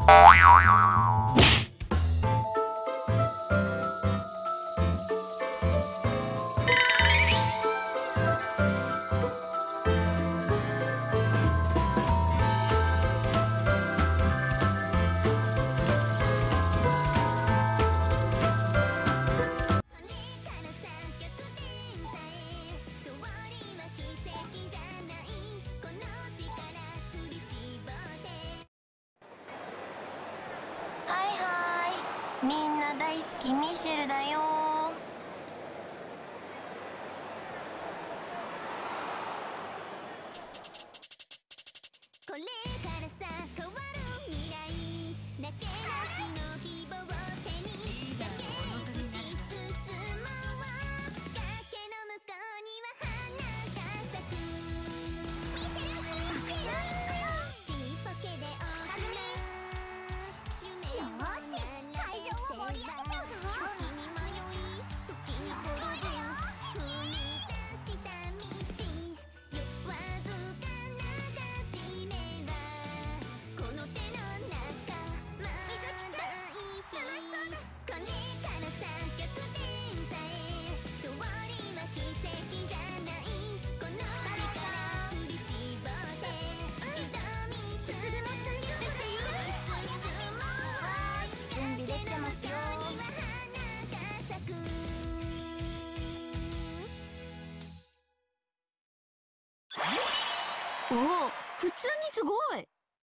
みんな大好きミシェルだよ。これからさ変わる未来だけなしの希望を手にだけ打ち進むわ。崖の向こうには花が咲く。ミシェルちっぽけで大きな夢を会場を盛り上げちゃうぞ。時に迷い時に転ぶ踏み出した道わずかな立ち目はこの手の中まだいい日。これからさ100点さえ勝利は奇跡じゃない。この力振り絞って挑み続ける。準備できてますよ。おお、普通にすごい。